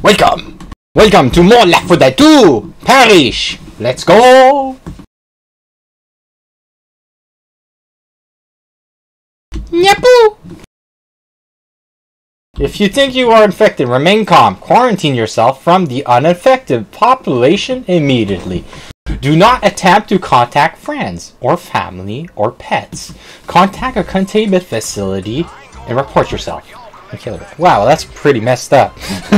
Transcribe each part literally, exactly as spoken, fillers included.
Welcome! Welcome to more Left four Dead two! Parish! Let's go! Nyapoo! If you think you are infected, remain calm. Quarantine yourself from the unaffected population immediately. Do not attempt to contact friends, or family, or pets. Contact a containment facility and report yourself. Okay, wow, that's pretty messed up.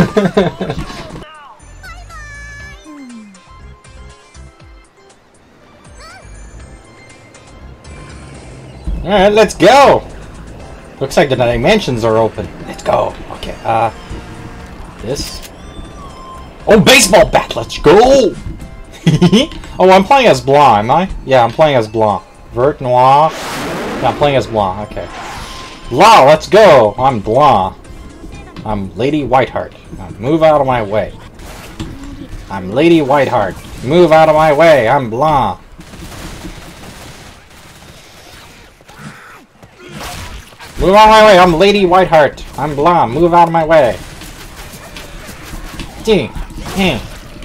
Alright, let's go! Looks like the dimensions are open. Let's go. Okay, uh... this? Oh, baseball bat! Let's go! Oh, I'm playing as Blanc, am I? Yeah, I'm playing as Blanc. Vert Noir. Yeah, I'm playing as Blanc, okay. Blanc, let's go! I'm Blanc. I'm Lady Whiteheart. Now move out of my way. I'm Lady Whiteheart. Move out of my way. I'm Blanc. Move out of my way. I'm Lady Whiteheart. I'm Blanc. Move out of my way. Ding. Ding.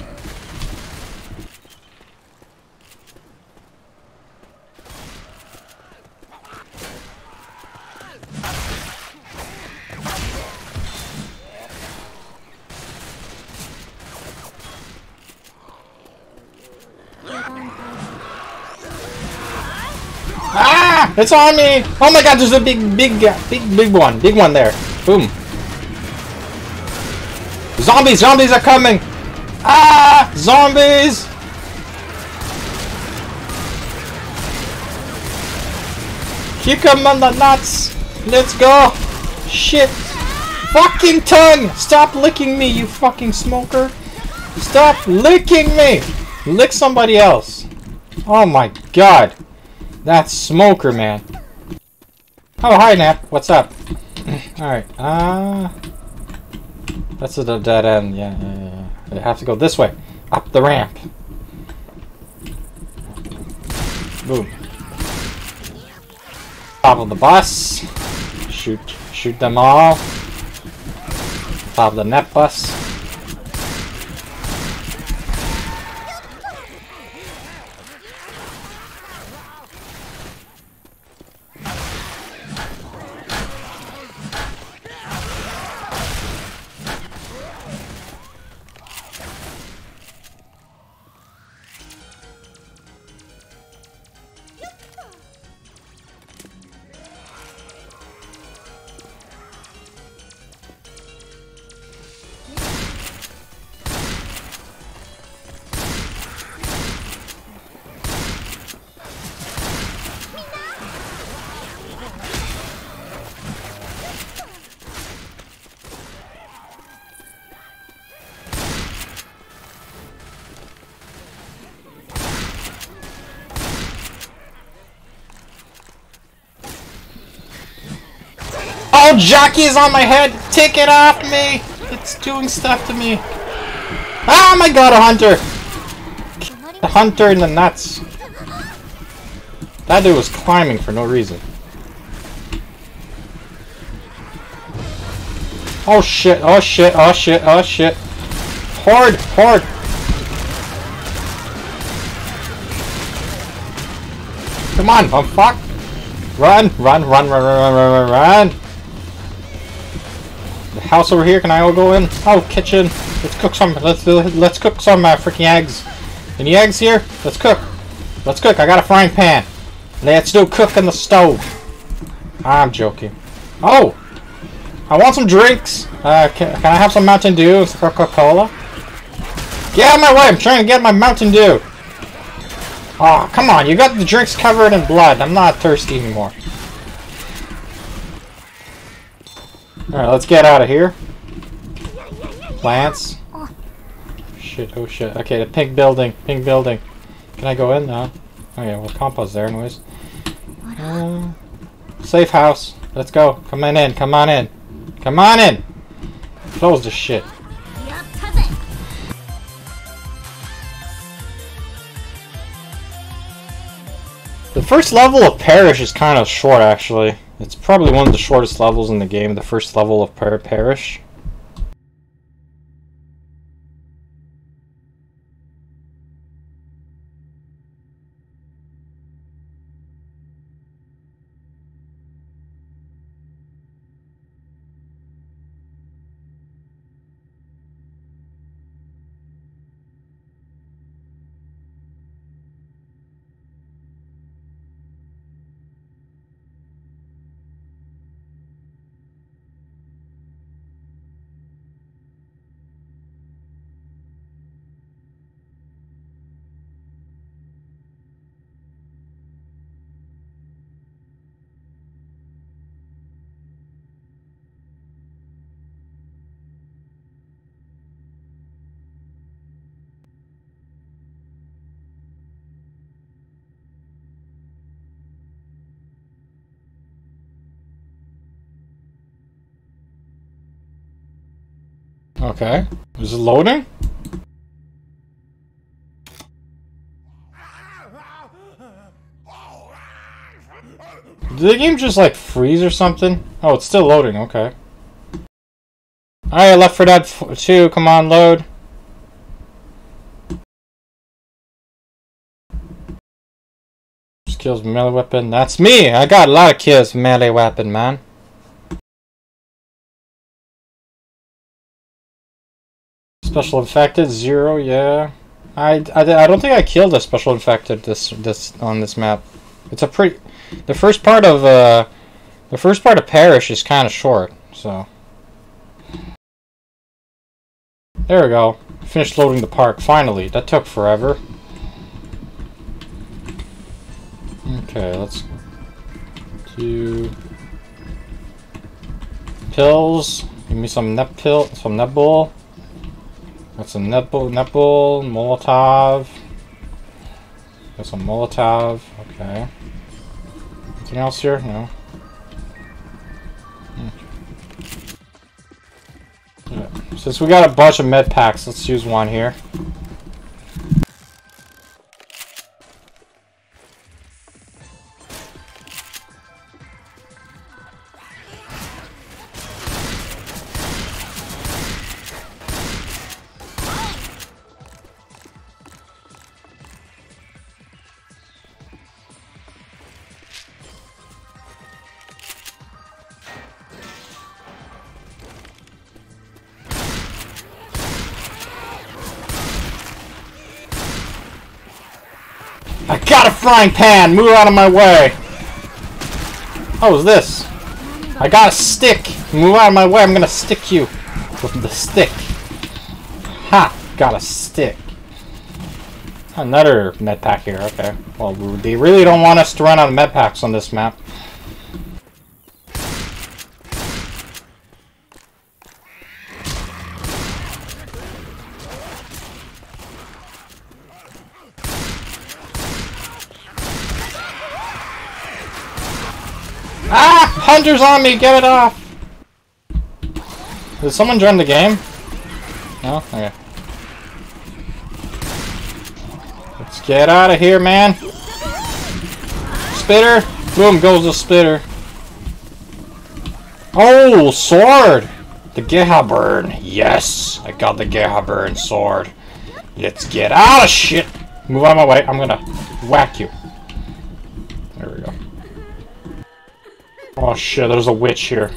Ah! It's on me! Oh my god, there's a big, big, big, big one. Big one there. Boom. Zombies! Zombies are coming! Ah! Zombies! Kick them on the nuts! Let's go! Shit! Fucking tongue! Stop licking me, you fucking smoker! Stop licking me! Lick somebody else. Oh my god. That smoker, man. Oh, hi, Nap. What's up? Alright, uh... that's a dead end. Yeah, yeah, yeah. I have to go this way. Up the ramp. Boom. Top of the bus. Shoot, shoot them all. Top of the net bus. Oh, jockey is on my head! Take it off me! It's doing stuff to me. Oh my god, a hunter! The hunter in the nuts. That dude was climbing for no reason. Oh shit, oh shit, oh shit, oh shit. Horde, horde! Come on, I'm fucked! Run, run, run, run, run, run, run, run! The house over here, can I all go in? Oh, kitchen. Let's cook some, let's let's cook some uh, freaking eggs. Any eggs here? Let's cook. Let's cook, I got a frying pan. Let's do cook in the stove. I'm joking. Oh! I want some drinks. Uh, can, can I have some Mountain Dew and Coca-Cola? Get out of my way, I'm trying to get my Mountain Dew. Oh, come on, you got the drinks covered in blood. I'm not thirsty anymore. Alright, let's get out of here. Plants. Shit, oh shit. Okay, the pink building. Pink building. Can I go in? No. Oh yeah, well, compost there anyways. Uh, safe house. Let's go. Come on in. Come on in. Come on in! Close this shit. The first level of Parish is kind of short, actually. It's probably one of the shortest levels in the game, the first level of Par Parish. Okay. Is it loading? Did the game just like freeze or something? Oh, it's still loading, okay. Alright, Left four Dead two, come on, load. Just kills with melee weapon. That's me! I got a lot of kills with melee weapon, man. Special infected, zero, yeah. I, I, I don't think I killed a special infected this this on this map. It's a pretty... The first part of, uh... The first part of Parish is kind of short, so... There we go. Finished loading the park, finally. That took forever. Okay, let's do... Pills. Give me some net pill, some netball. Got some netball, netball, Molotov. Got some Molotov, okay. Anything else here? No. Yeah. Since we got a bunch of med packs, let's use one here. I got a frying pan! Move out of my way! Oh, what's this? I got a stick! Move out of my way, I'm gonna stick you with the stick. Ha! Got a stick. Another med pack here, okay. Well, they really don't want us to run out of med packs on this map. Ah! Hunter's on me! Get it off! Did someone join the game? No? Okay. Let's get out of here, man! Spitter! Boom, goes the spitter. Oh, sword! The Gehaburn! Yes! I got the Gehaburn sword. Let's get out of shit! Move out of my way, I'm gonna whack you. There we go. Oh shit, there's a witch here.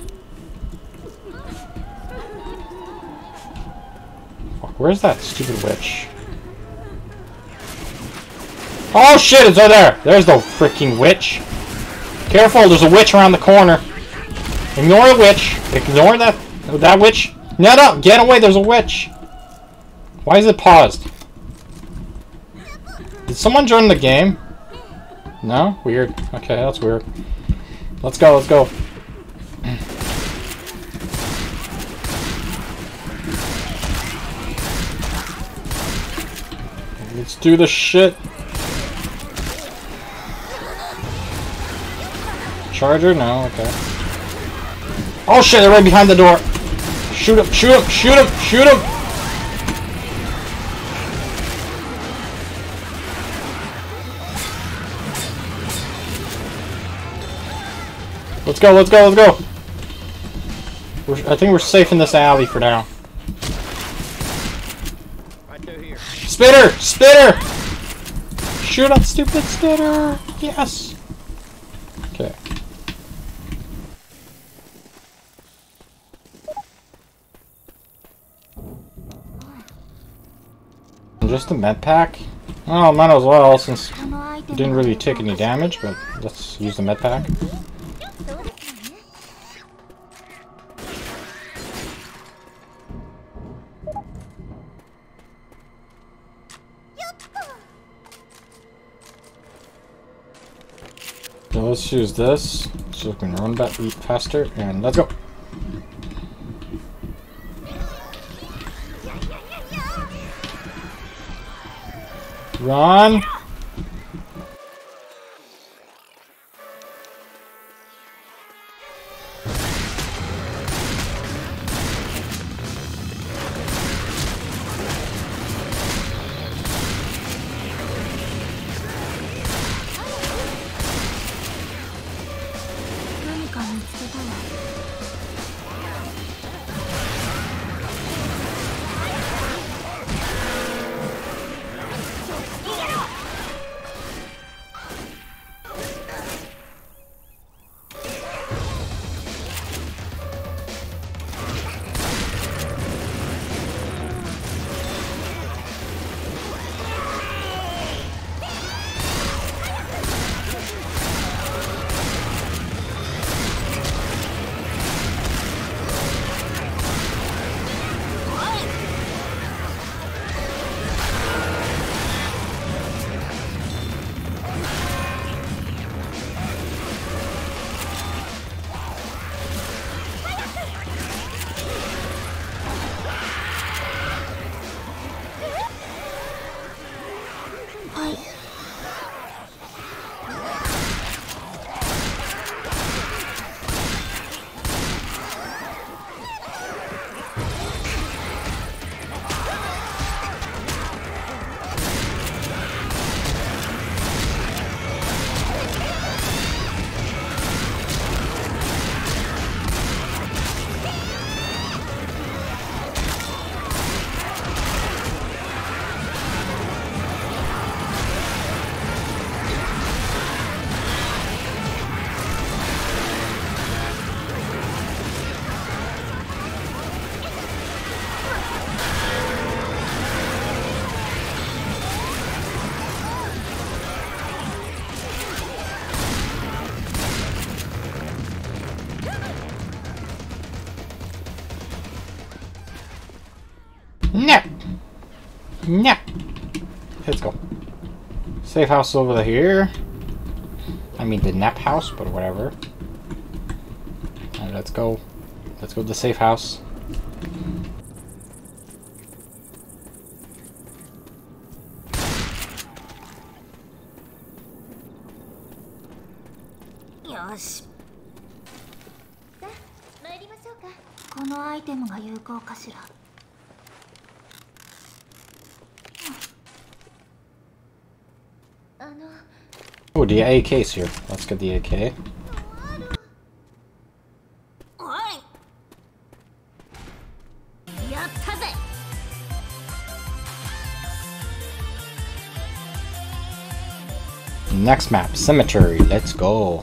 Fuck, where's that stupid witch? Oh shit, it's over there! There's the freaking witch! Careful, there's a witch around the corner. Ignore the witch. Ignore that that witch. No, no, get away, there's a witch! Why is it paused? Did someone join the game? No? Weird. Okay, that's weird. Let's go, let's go. Let's do this shit. Charger? No, okay. Oh shit, they're right behind the door. Shoot him, shoot him, shoot him, shoot him! Let's go, let's go, let's go! We're, I think we're safe in this alley for now. Right through here. Spitter! Spitter! Shoot that stupid spitter! Yes! Okay. Just a med pack? Oh, might as well, since we didn't really take any damage, but let's use the med pack. So let's use this so we can run back faster, and let's go. Run! No! No! Let's go. Safe house over here. I mean the nap house, but whatever. Alright, let's go. Let's go to the safe house. Yosh. 参りましょうか。このアイテムが有効かしら。あの。 Oh, the A K's here. Let's get the A K. Next map, cemetery. Let's go.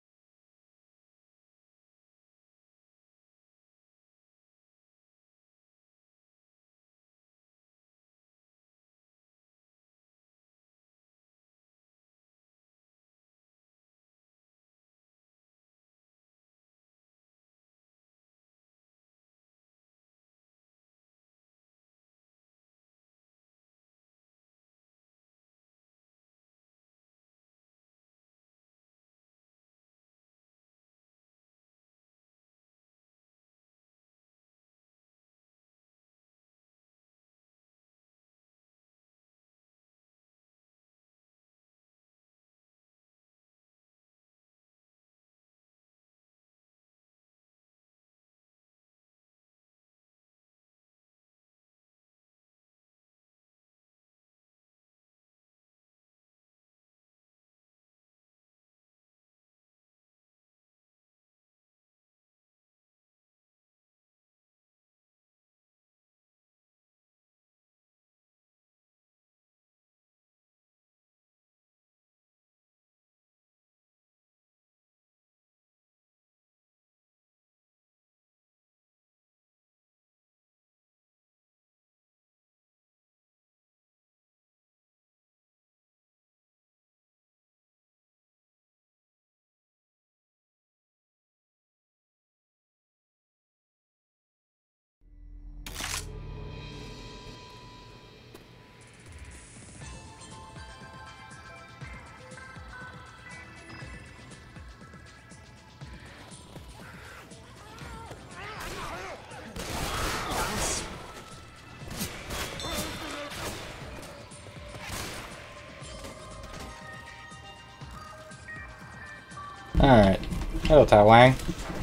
Alright. Hello, Tai Wang.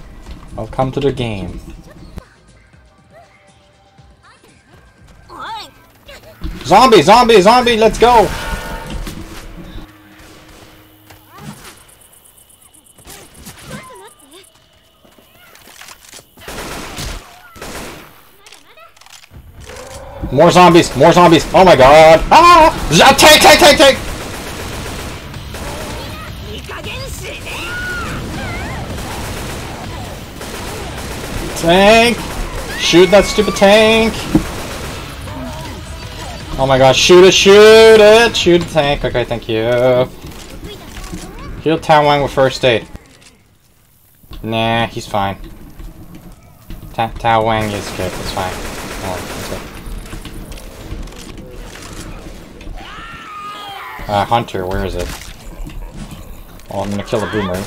Welcome to the game. Zombie! Zombie! Zombie! Let's go! More zombies! More zombies! Oh my god! Ah! Z take! Take! Take! Take! Tank! Shoot that stupid tank! Oh my gosh, shoot it, shoot it! Shoot the tank. Okay, thank you. Heal Tai Wang with first aid. Nah, he's fine. Ta Tai Wang is good, it's fine. Oh, let's go. Uh, Hunter, where is it? Oh, I'm gonna kill the boomer.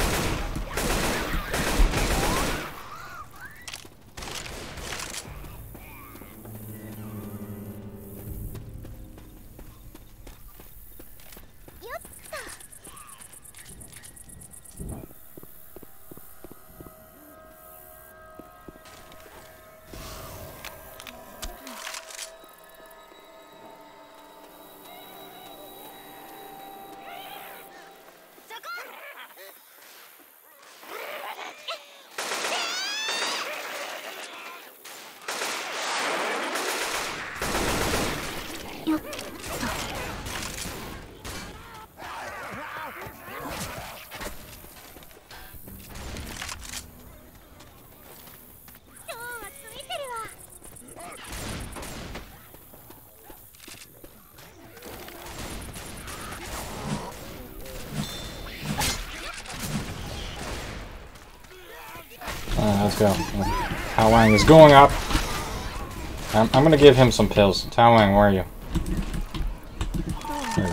Uh, let's go. Tai Wang is going up. I'm, I'm gonna give him some pills. Tao Wang, where are you? There you go.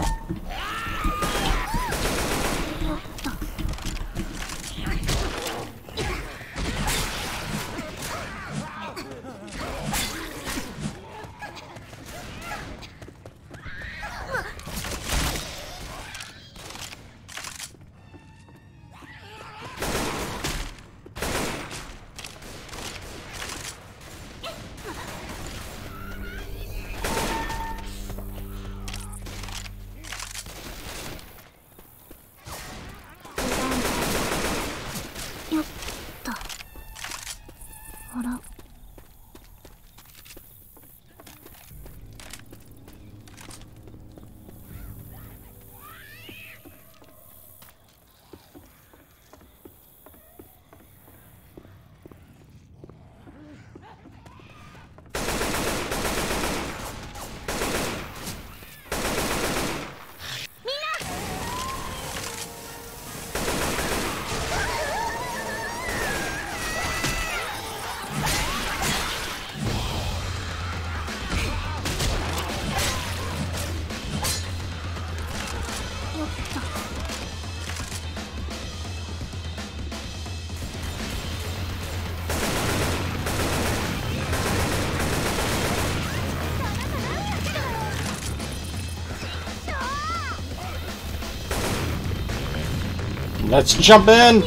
Let's jump in!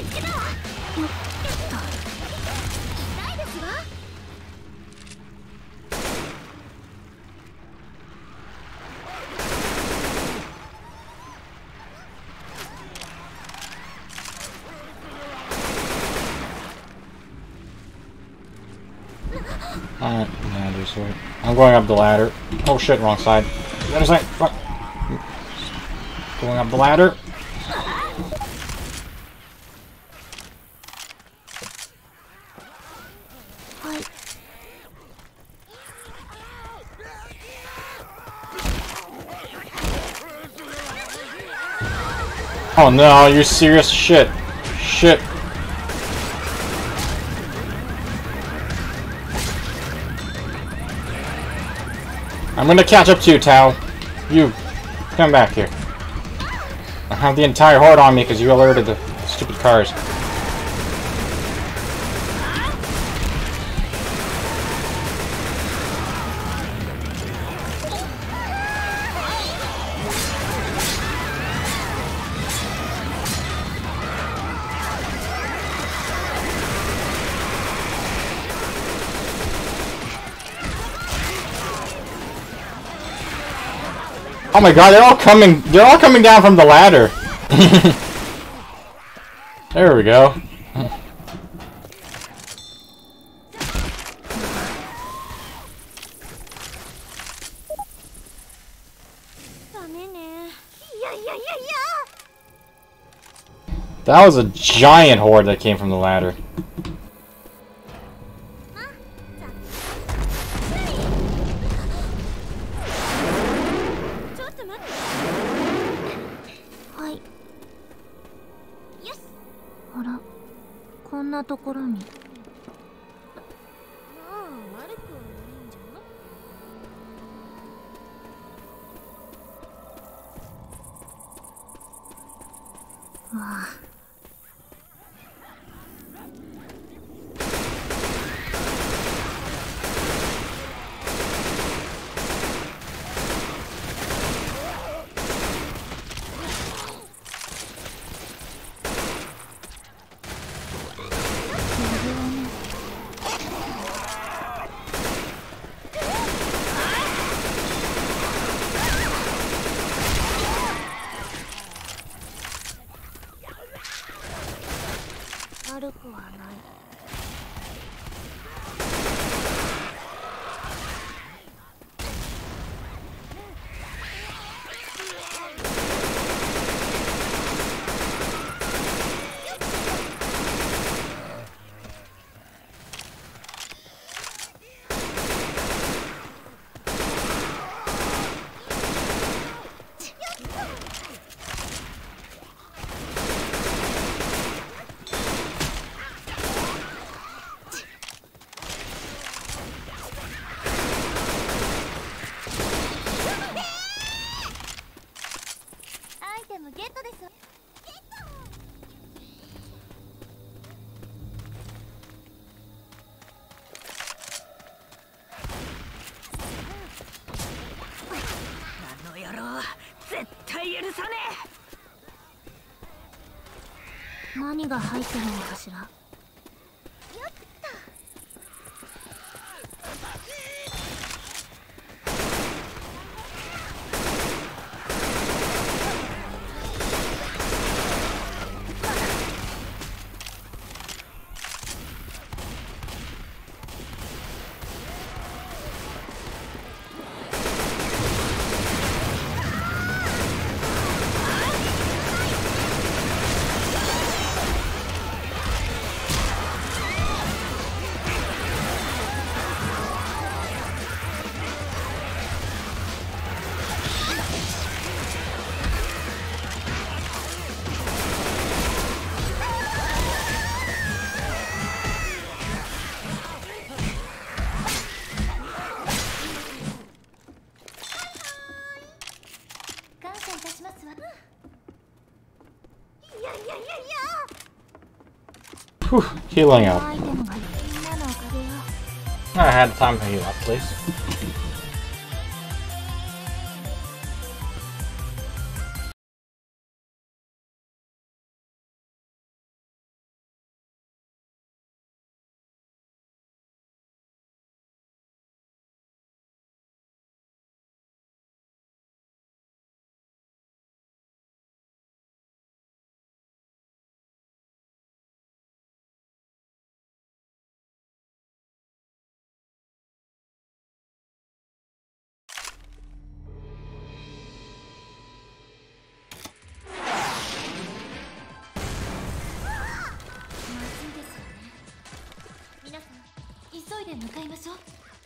Alright, yeah, just wait. I'm going up the ladder. Oh shit, wrong side. The other side, fuck. Going up the ladder. Oh no, you're serious? Shit. Shit. I'm gonna catch up to you, Tao. You, come back here. I have the entire horde on me because you alerted the stupid cars. Oh my god, they're all coming, they're all coming down from the ladder. There we go. That was a giant horde that came from the ladder. 野郎、絶対許さねえ。何が入ってるのかしら。感謝いたしますわ。いやいやいやいや。 Whew, healing こ up. のアイテムがみんなのおかげよ。 I had time to heal up, please. 急いで向かいましょう。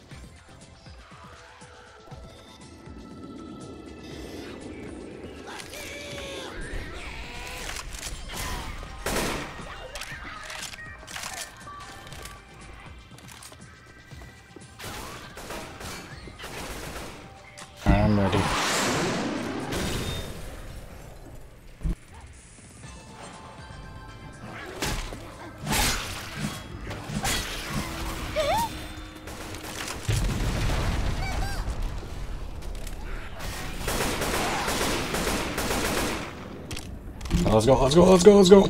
I'm ready. Let's go, let's go, let's go, let's go.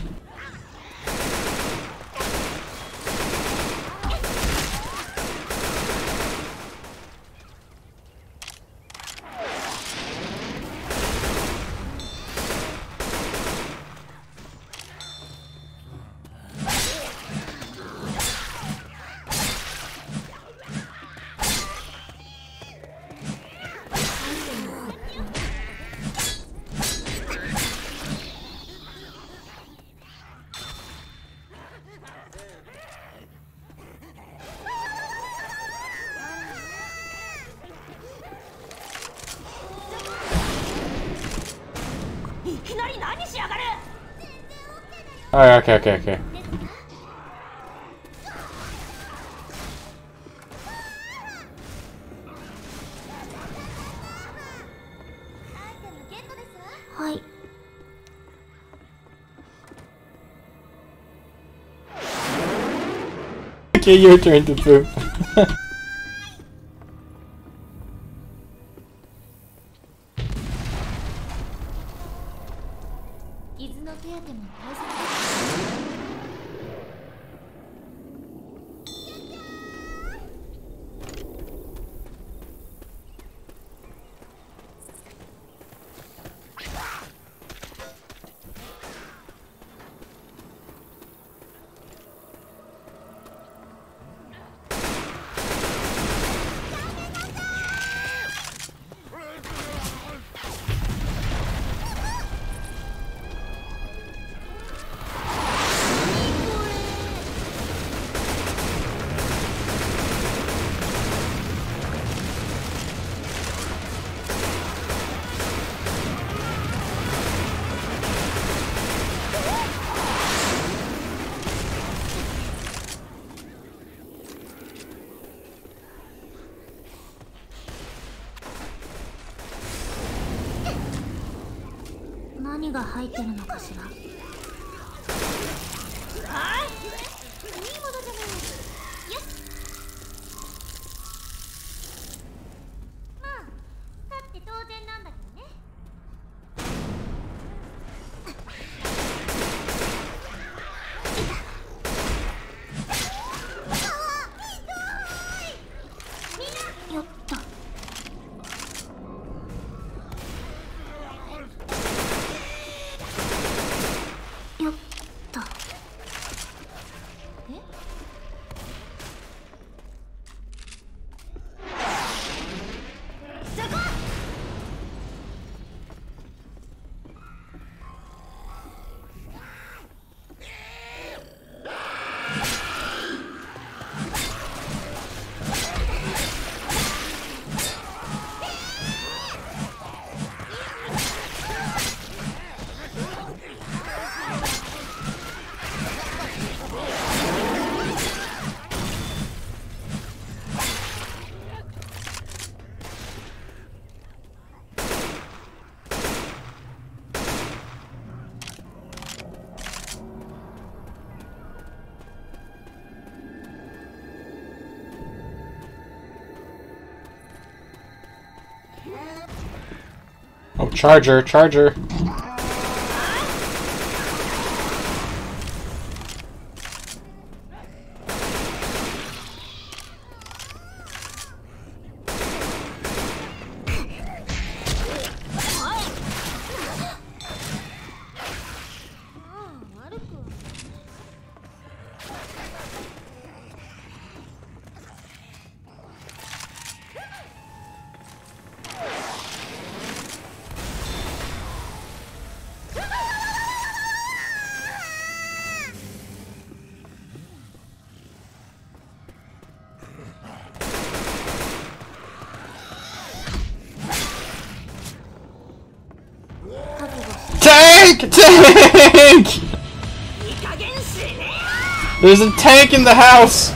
Oh, okay, okay, okay. はい。 Okay, your turn to poop. 伊豆の手当ても大切です。 何が入ってるのかしら。ああ、いいものじゃない。よし。まあ、だって当然なんだ。 よっと。よっと。え？そこ！ Oh, charger, charger. Tank! Tank! There's a tank in the house!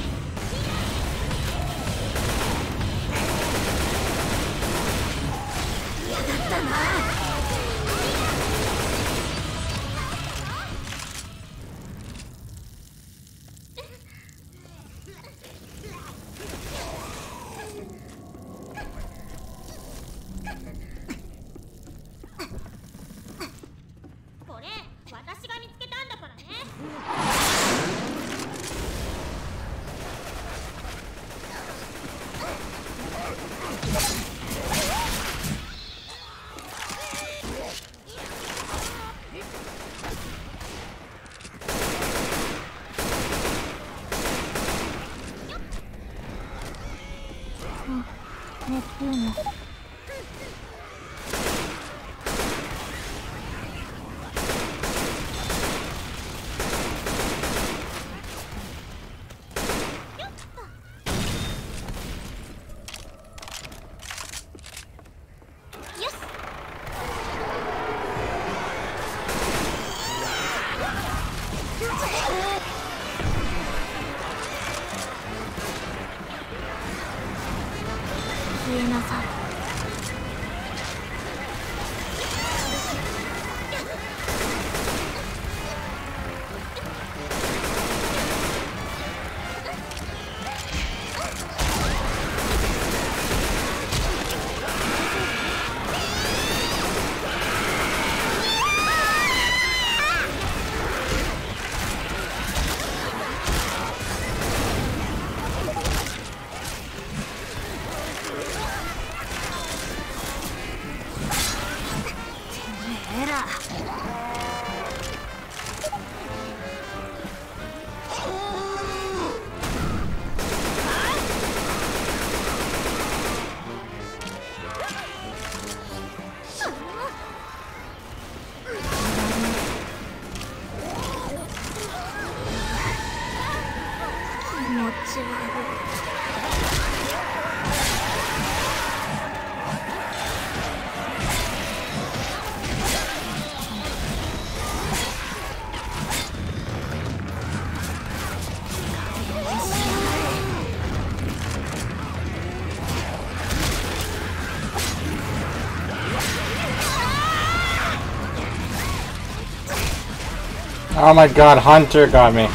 Oh my god, Hunter got me.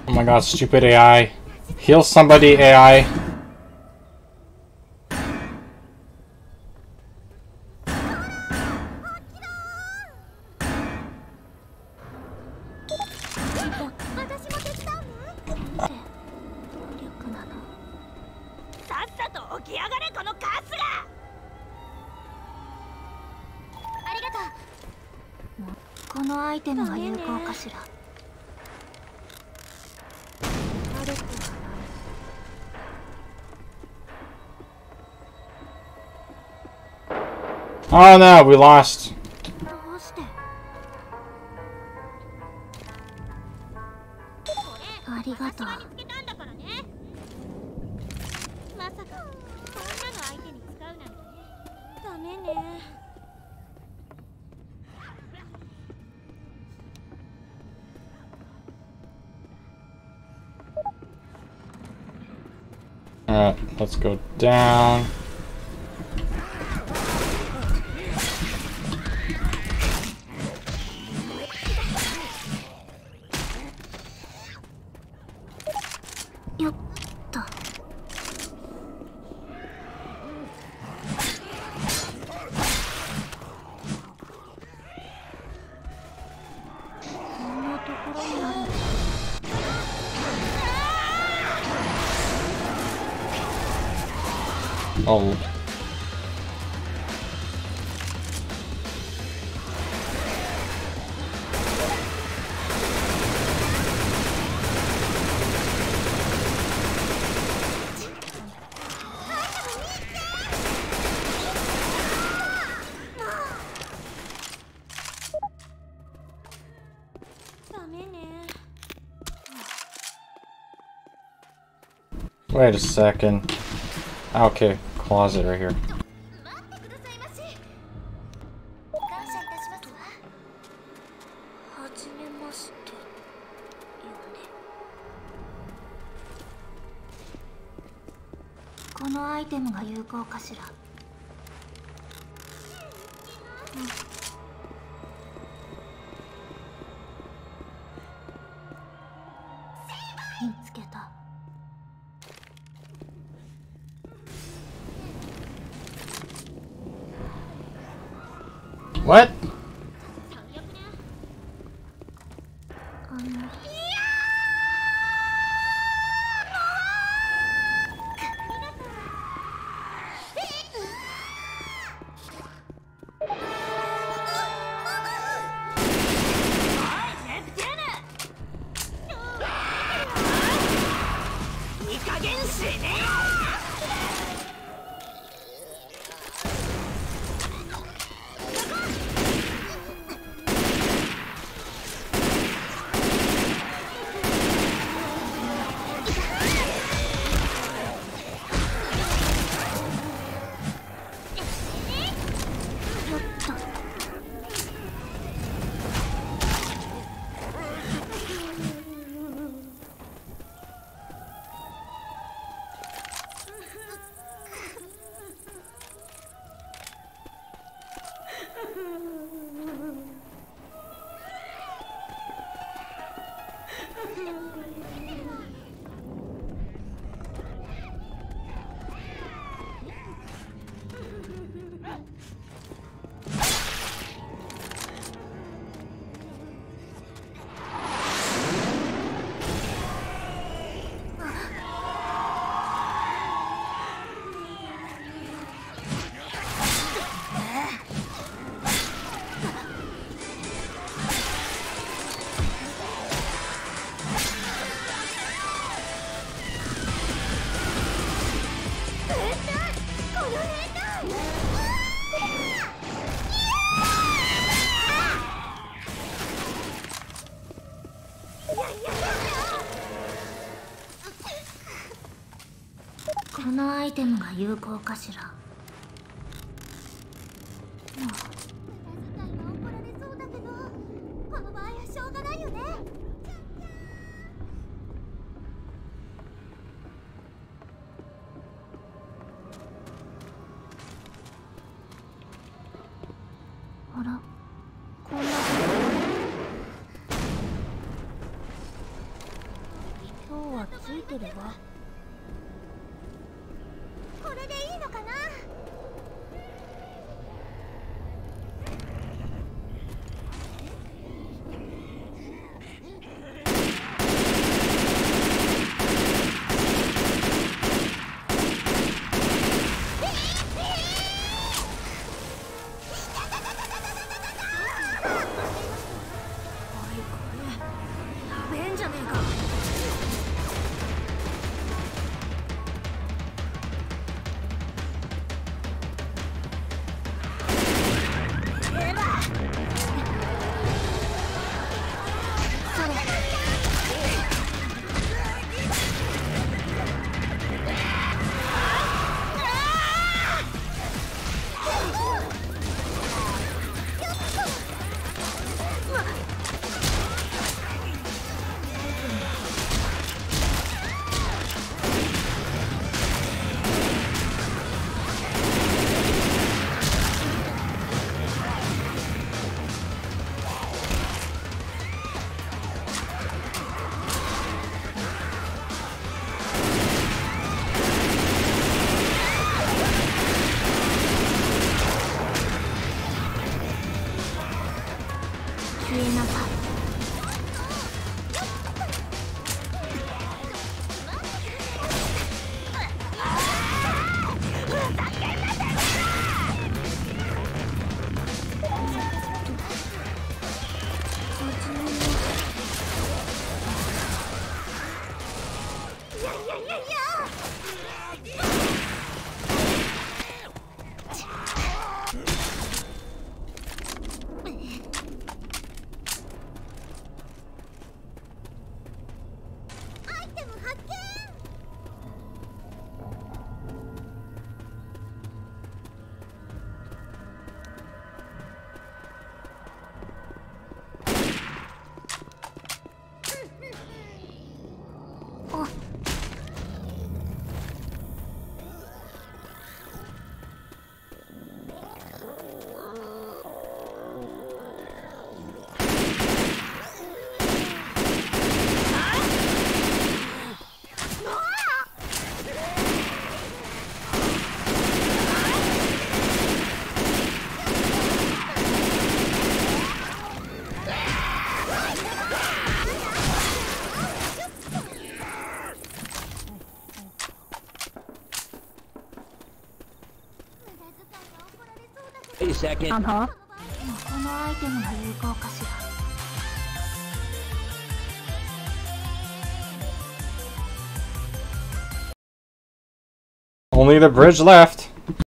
Oh my god, stupid A I. Heal somebody, A I. Oh no, we lost. Alright, let's go down. Oh. Wait a second. Okay, closet right here. What? このアイテムが有効かしら。あら、こんな。 てるわ。これでいいのかな。 Wait a second. あのこのアイテムが有効かしら。 Only the bridge left.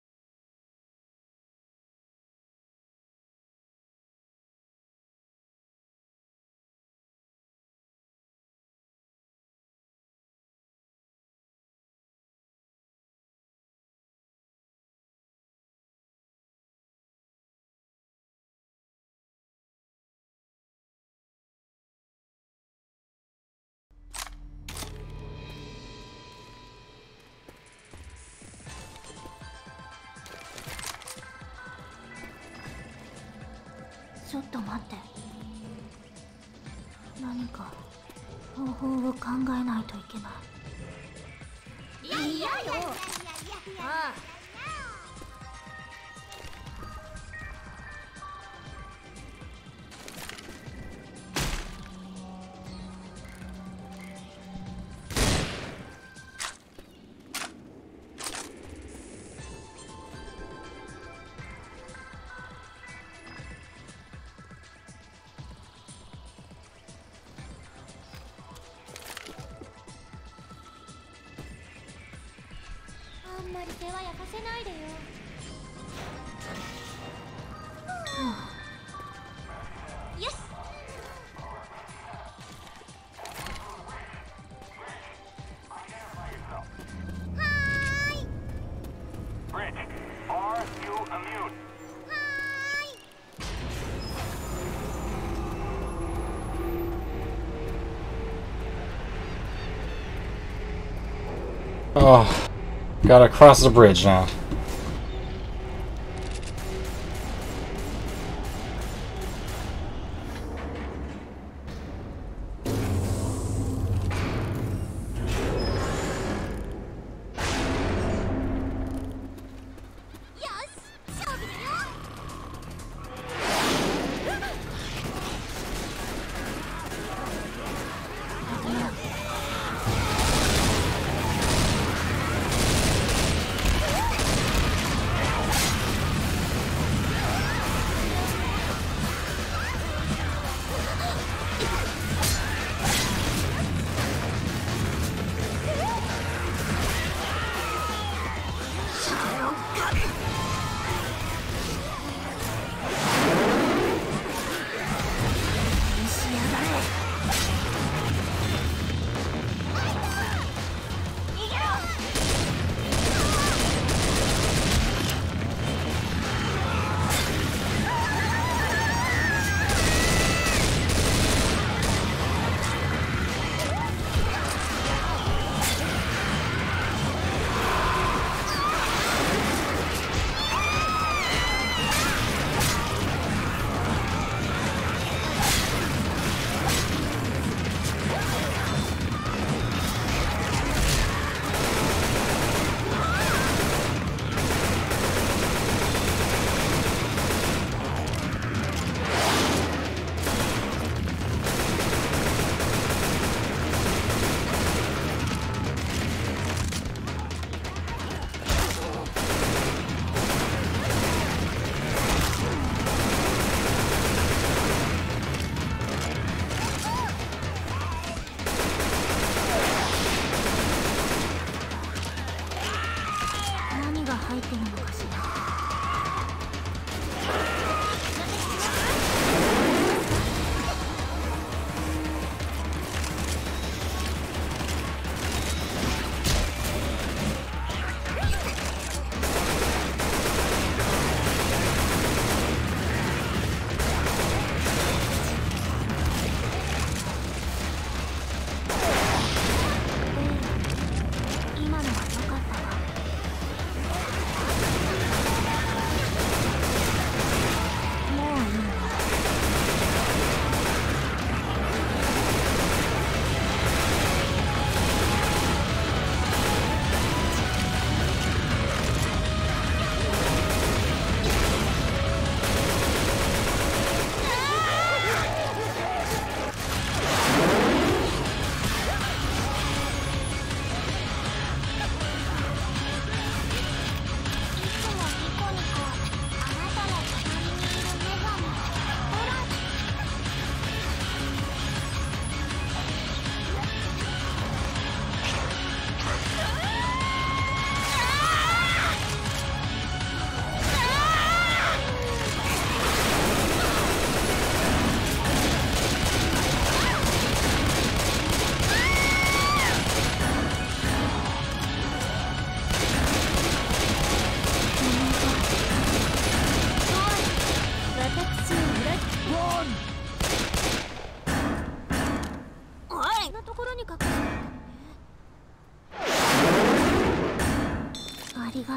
ちょっと待って。何か方法を考えないといけない。いやいやよ。ああ。あんまり手は焼かせないでよ。よし。はーい。 Bridge, are you immune? はーい。 Oh, gotta cross the bridge now.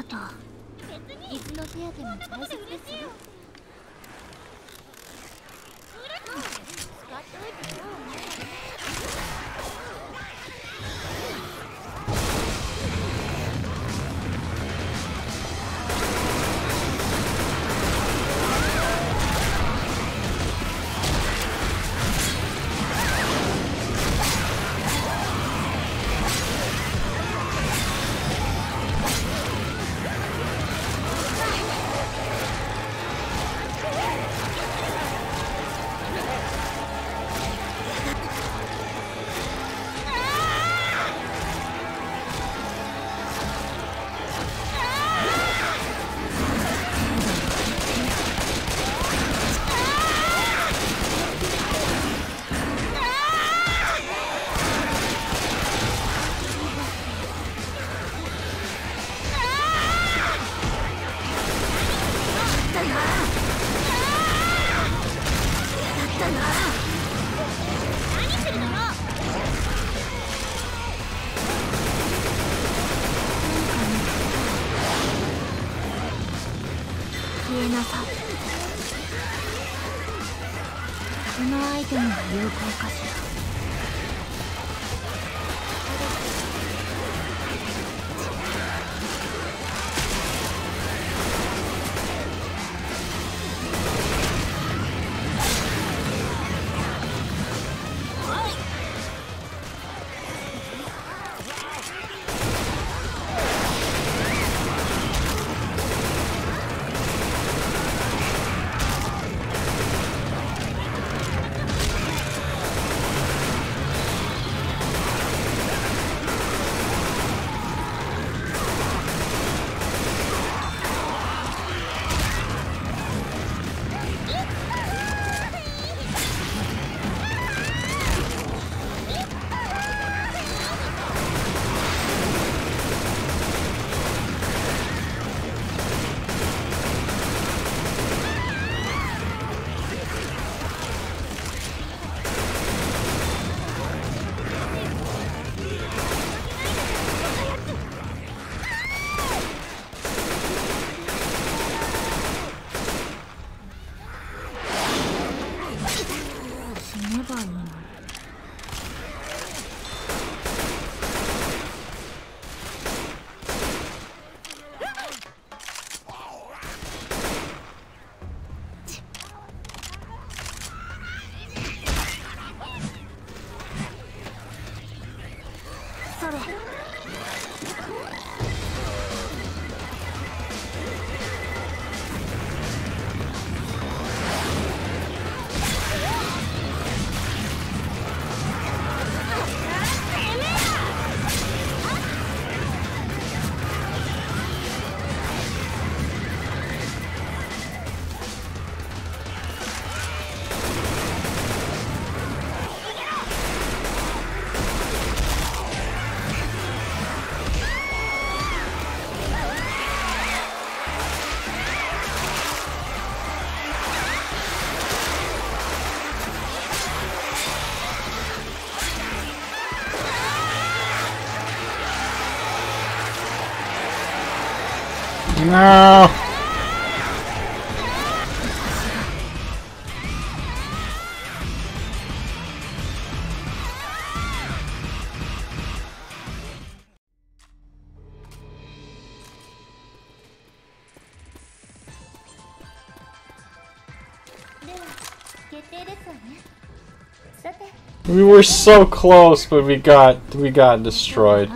とう。水の手当ても大切ですよ。使っておいてよ。消えなさい。このアイテムは有効かしら。死ねばいいのに。それ。 No. We were so close, but we got we got destroyed.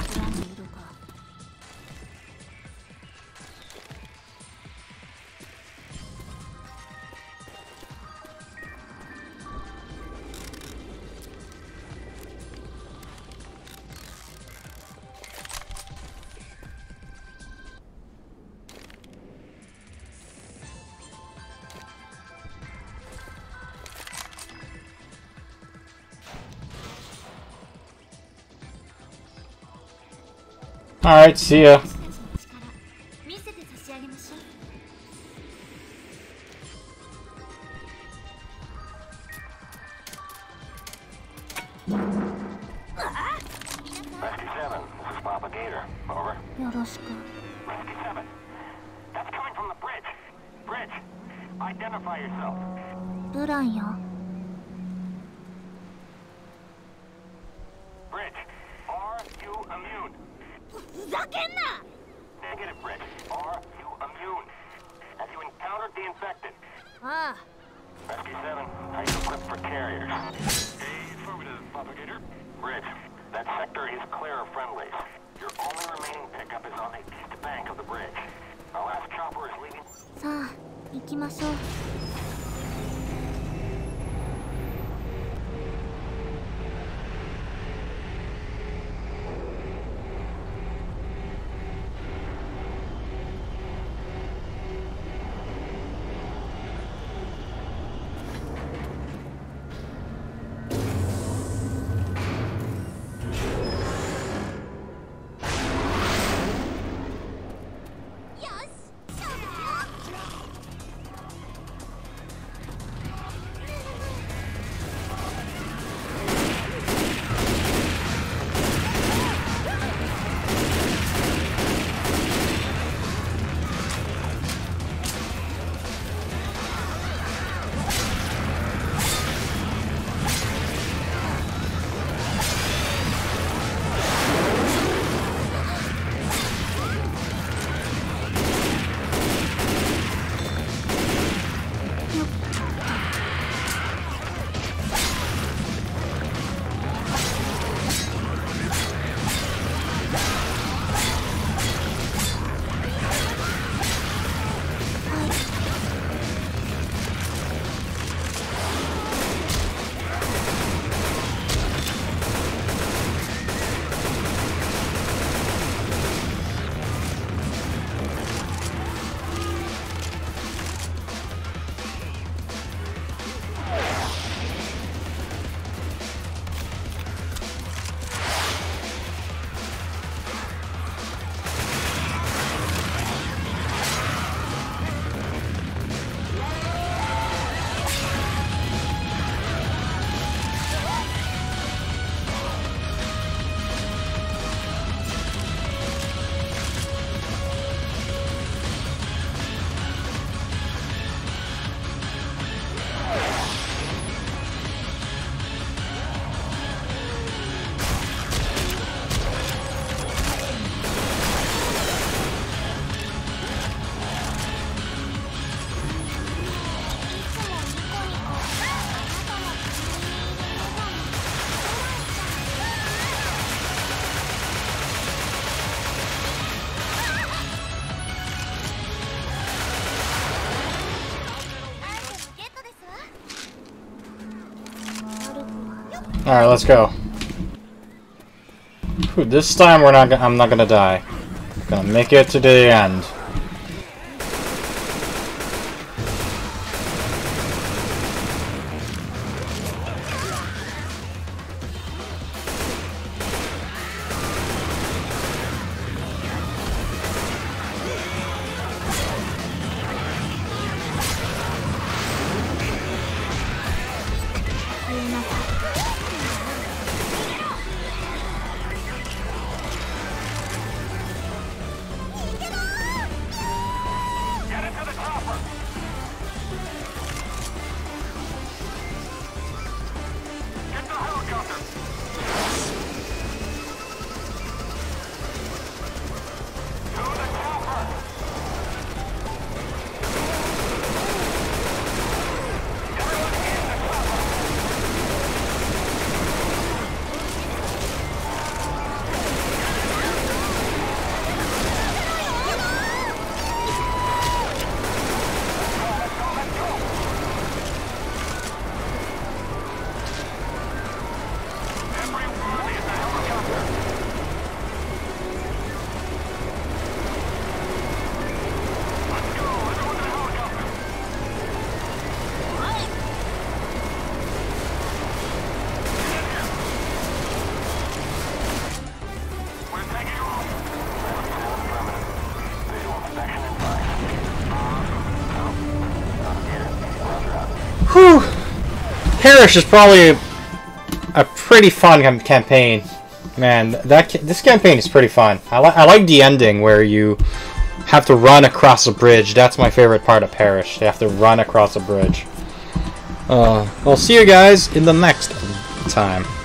Alright, see ya. Rescue seven, this is Papa Gator. Over. よろしく。 Rescue seven. That's coming from the bridge. Bridge, identify yourself. ブランよ。 Bridge, are you immune? ふざけんな Negative, Bridge. Are you immune? Have you encountered the infected? ああ Rescue seven, are you equipped for carriers? Affirmative, Propagator. Bridge, that sector is clear of friendlies. Your only remaining pickup is on the east bank of the bridge. Our last chopper is leaving. さあ、行きましょう。 Alright, let's go. Whew, this time we're not. I'm not gonna die. Gonna make it to the end. Whew! Parish is probably a, a pretty fun cam campaign. Man, that ca this campaign is pretty fun. I, li I like the ending where you have to run across a bridge. That's my favorite part of Parish. They have to run across a bridge. Uh, I'll see you guys in the next time.